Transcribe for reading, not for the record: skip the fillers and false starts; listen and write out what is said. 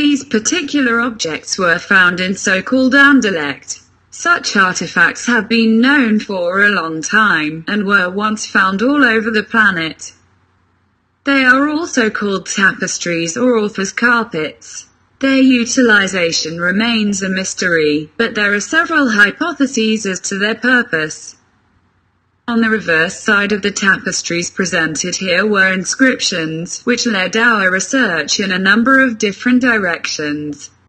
These particular objects were found in so-called Anderlecht. Such artifacts have been known for a long time, and were once found all over the planet. They are also called tapestries or author's carpets. Their utilization remains a mystery, but there are several hypotheses as to their purpose. On the reverse side of the tapestries presented here were inscriptions, which led our research in a number of different directions.